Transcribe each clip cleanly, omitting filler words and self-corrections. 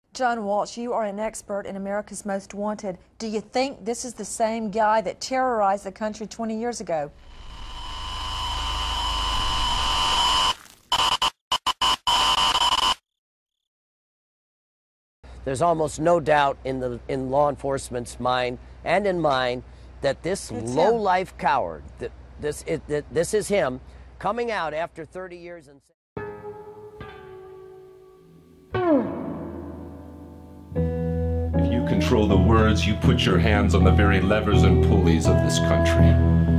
John Walsh, you are an expert in America's Most Wanted. Do you think this is the same guy that terrorized the country 20 years ago? There's almost no doubt in law enforcement's mind and in mine that this low-life coward, this is him, coming out after 30 years and If you control the words, you put your hands on the very levers and pulleys of this country.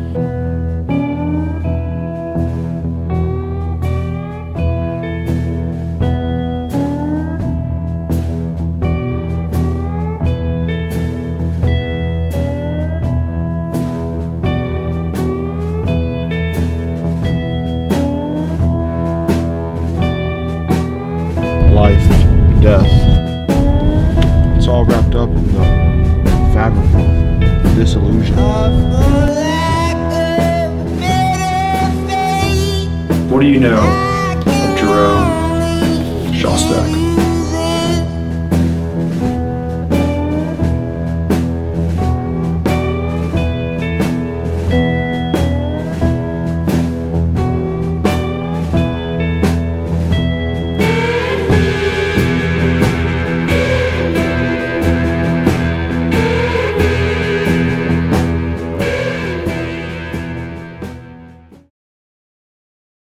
Life and death. It's all wrapped up in the fabric of disillusion. What do you know of Jerome Shostak?